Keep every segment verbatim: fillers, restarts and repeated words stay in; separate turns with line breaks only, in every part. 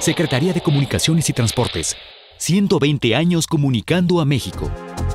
Secretaría de Comunicaciones y Transportes. ciento veinte años comunicando a México.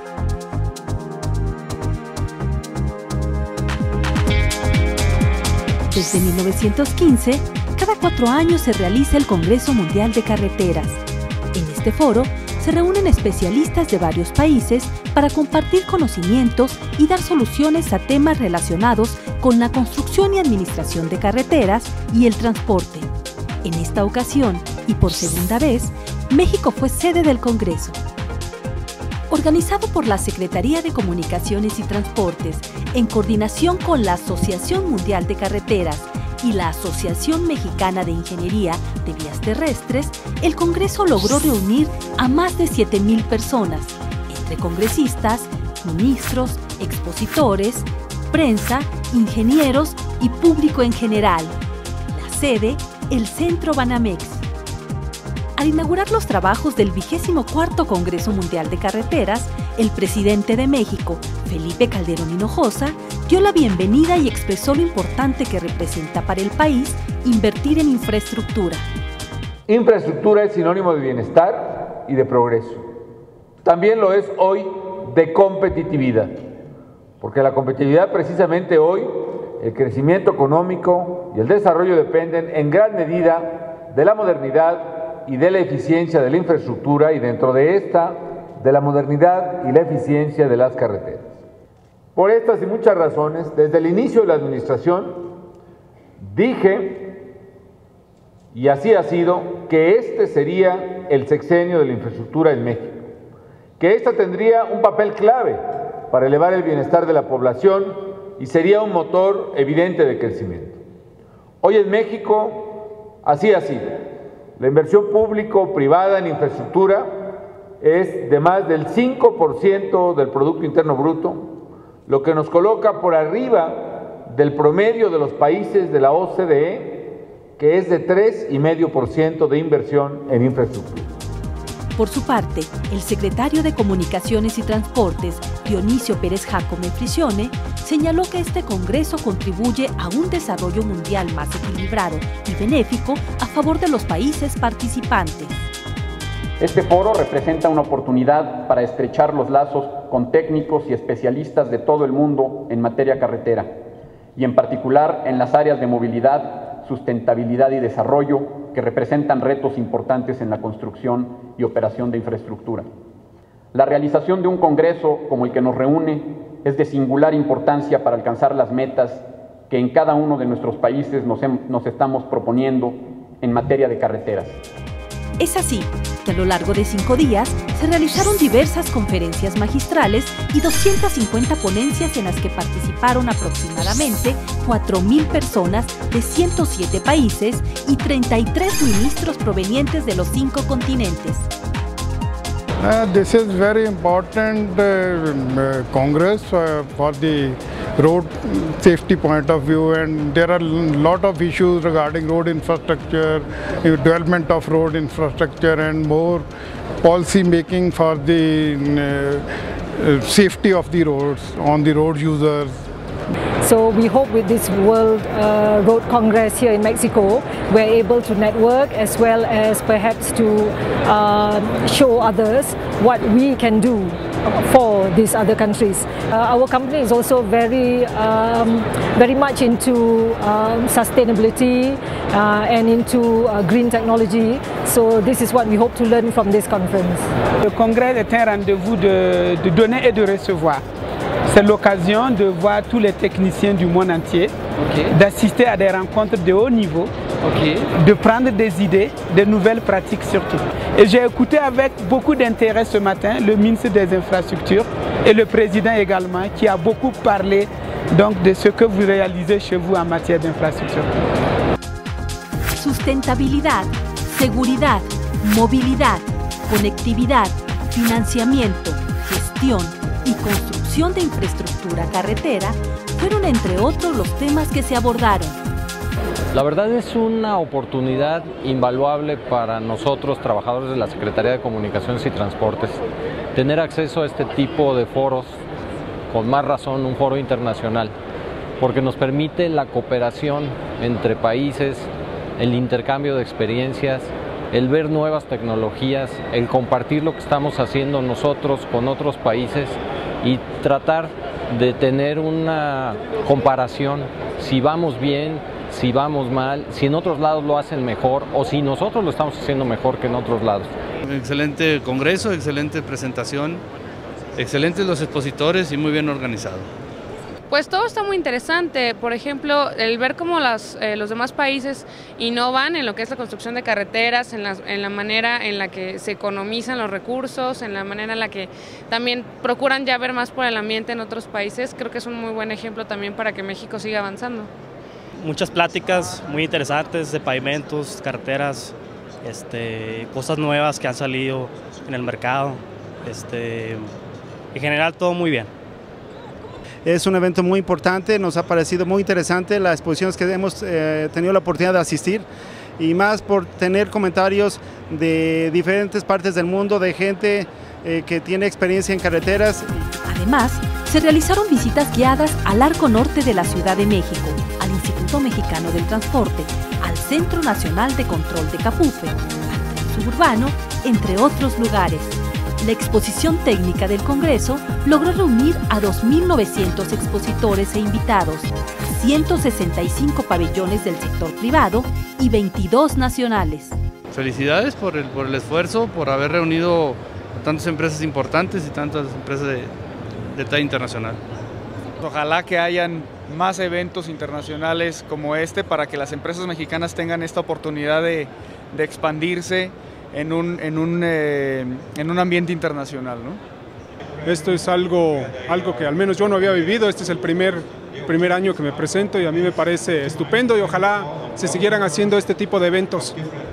Desde mil novecientos quince, cada cuatro años se realiza el Congreso Mundial de Carreteras. En este foro se reúnen especialistas de varios países para compartir conocimientos y dar soluciones a temas relacionados con la construcción y administración de carreteras y el transporte. En esta ocasión, y por segunda vez, México fue sede del Congreso. Organizado por la Secretaría de Comunicaciones y Transportes, en coordinación con la Asociación Mundial de Carreteras y la Asociación Mexicana de Ingeniería de Vías Terrestres, el Congreso logró reunir a más de siete mil personas, entre congresistas, ministros, expositores, prensa, ingenieros y público en general. La sede, el Centro Banamex. Al inaugurar los trabajos del vigésimo cuarto Congreso Mundial de Carreteras, el presidente de México, Felipe Calderón Hinojosa, dio la bienvenida y expresó lo importante que representa para el país invertir en infraestructura.
Infraestructura es sinónimo de bienestar y de progreso. También lo es hoy de competitividad, porque la competitividad precisamente hoy, el crecimiento económico y el desarrollo dependen en gran medida de la modernidad y de la eficiencia de la infraestructura y dentro de esta, de la modernidad y la eficiencia de las carreteras. Por estas y muchas razones, desde el inicio de la administración, dije, y así ha sido, que este sería el sexenio de la infraestructura en México, que esta tendría un papel clave para elevar el bienestar de la población y sería un motor evidente de crecimiento. Hoy en México, así ha sido. La inversión público-privada en infraestructura es de más del cinco por ciento del Producto Interno Bruto, lo que nos coloca por arriba del promedio de los países de la O C D E, que es de tres coma cinco por ciento de inversión en infraestructura.
Por su parte, el secretario de Comunicaciones y Transportes, Dionisio Pérez Jácome Frisione, señaló que este Congreso contribuye a un desarrollo mundial más equilibrado y benéfico a favor de los países participantes.
Este foro representa una oportunidad para estrechar los lazos con técnicos y especialistas de todo el mundo en materia carretera, y en particular en las áreas de movilidad, sustentabilidad y desarrollo que representan retos importantes en la construcción y operación de infraestructura. La realización de un congreso como el que nos reúne es de singular importancia para alcanzar las metas que en cada uno de nuestros países nos, nos estamos proponiendo en materia de carreteras.
Es así que a lo largo de cinco días se realizaron diversas conferencias magistrales y doscientas cincuenta ponencias en las que participaron aproximadamente cuatro mil personas de ciento siete países y treinta y tres ministros provenientes de los cinco continentes.
Uh, this is very important uh, uh, Congress uh, for the road safety point of view, and there are a lot of issues regarding road infrastructure, development of road infrastructure and more policy making for the uh, uh, safety of the roads on the road users.
So we hope with this World uh, Road Congress here in Mexico, we're able to network as well as perhaps to uh, show others what we can do for these other countries. Uh, our company is also very, um, very much into um, sustainability uh, and into uh, green technology. So this is what we hope to learn from this conference.
Le congrès est un rendez-vous de, de donner et de recevoir. C'est l'occasion de voir tous les techniciens du monde entier, okay, d'assister à des rencontres de haut niveau, okay, de prendre des idées, de nouvelles pratiques surtout. Et j'ai écouté avec beaucoup d'intérêt ce matin le ministre des Infrastructures et le président également, qui a beaucoup parlé donc, de ce que vous réalisez chez vous en matière d'infrastructure.
Sustentabilidad, seguridad, movilidad, conectividad, financiamiento, gestión y construcción de infraestructura carretera fueron entre otros los temas que se abordaron.
La verdad es una oportunidad invaluable para nosotros, trabajadores de la Secretaría de Comunicaciones y Transportes, tener acceso a este tipo de foros, con más razón un foro internacional, porque nos permite la cooperación entre países, el intercambio de experiencias el ver nuevas tecnologías, el compartir lo que estamos haciendo nosotros con otros países y tratar de tener una comparación, si vamos bien, si vamos mal, si en otros lados lo hacen mejor o si nosotros lo estamos haciendo mejor que en otros lados.
Excelente congreso, excelente presentación, excelentes los expositores y muy bien organizado.
Pues todo está muy interesante, por ejemplo, el ver cómo las, eh, los demás países innovan en lo que es la construcción de carreteras, en la, en la manera en la que se economizan los recursos, en la manera en la que también procuran ya ver más por el ambiente en otros países, creo que es un muy buen ejemplo también para que México siga avanzando.
Muchas pláticas muy interesantes de pavimentos, carreteras, este, cosas nuevas que han salido en el mercado, este, en general todo muy bien.
Es un evento muy importante, nos ha parecido muy interesante las exposiciones que hemos eh, tenido la oportunidad de asistir y más por tener comentarios de diferentes partes del mundo, de gente eh, que tiene experiencia en carreteras.
Además, se realizaron visitas guiadas al Arco Norte de la Ciudad de México, al Instituto Mexicano del Transporte, al Centro Nacional de Control de Capufe, al Tren Suburbano, entre otros lugares. La exposición técnica del Congreso logró reunir a dos mil novecientos expositores e invitados, ciento sesenta y cinco pabellones del sector privado y veintidós nacionales.
Felicidades por el, por el esfuerzo, por haber reunido a tantas empresas importantes y tantas empresas de, de talla internacional.
Ojalá que hayan más eventos internacionales como este para que las empresas mexicanas tengan esta oportunidad de, de expandirse en un, en un, eh, en un ambiente internacional, ¿no?
Esto es algo, algo que al menos yo no había vivido, este es el primer, primer año que me presento y a mí me parece estupendo y ojalá se siguieran haciendo este tipo de eventos.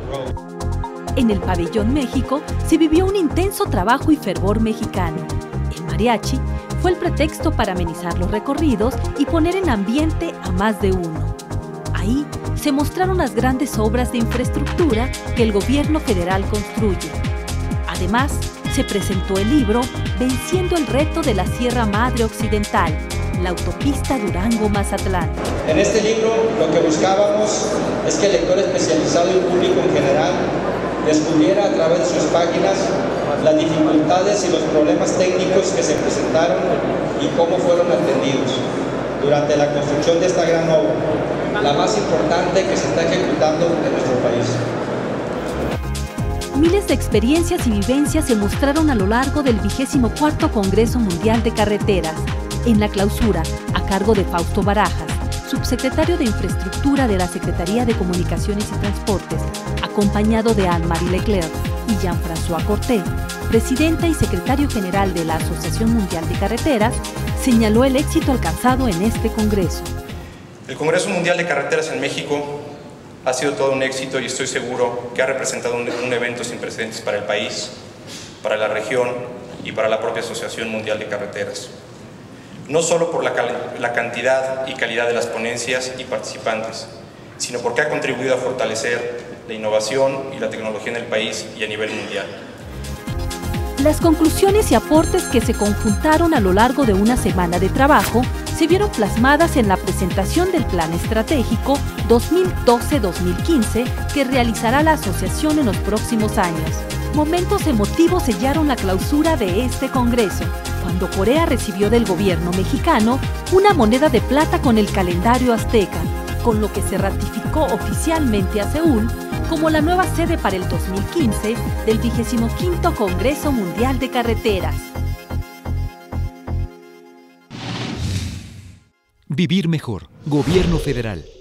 En el Pabellón México se vivió un intenso trabajo y fervor mexicano. El mariachi fue el pretexto para amenizar los recorridos y poner en ambiente a más de uno. Ahí se mostraron las grandes obras de infraestructura que el gobierno federal construye. Además, se presentó el libro Venciendo el reto de la Sierra Madre Occidental, la autopista Durango-Mazatlán.
En este libro lo que buscábamos es que el lector especializado y el público en general descubriera a través de sus páginas las dificultades y los problemas técnicos que se presentaron y cómo fueron atendidos durante la construcción de esta gran obra, la más importante que se está ejecutando en nuestro país.
Miles de experiencias y vivencias se mostraron a lo largo del vigésimo cuarto Congreso Mundial de Carreteras. En la clausura, a cargo de Fausto Barajas, subsecretario de Infraestructura de la Secretaría de Comunicaciones y Transportes, acompañado de Anne-Marie Leclerc y Jean-François Corté, presidenta y secretario general de la Asociación Mundial de Carreteras, señaló el éxito alcanzado en este Congreso.
El Congreso Mundial de Carreteras en México ha sido todo un éxito y estoy seguro que ha representado un, un evento sin precedentes para el país, para la región y para la propia Asociación Mundial de Carreteras. No solo por la, la cantidad y calidad de las ponencias y participantes, sino porque ha contribuido a fortalecer la innovación y la tecnología en el país y a nivel mundial.
Las conclusiones y aportes que se conjuntaron a lo largo de una semana de trabajo se vieron plasmadas en la presentación del Plan Estratégico dos mil doce a dos mil quince que realizará la asociación en los próximos años. Momentos emotivos sellaron la clausura de este Congreso, cuando Corea recibió del gobierno mexicano una moneda de plata con el calendario azteca, con lo que se ratificó oficialmente a Seúl como la nueva sede para el dos mil quince del vigésimo quinto Congreso Mundial de Carreteras.
Vivir mejor. Gobierno Federal.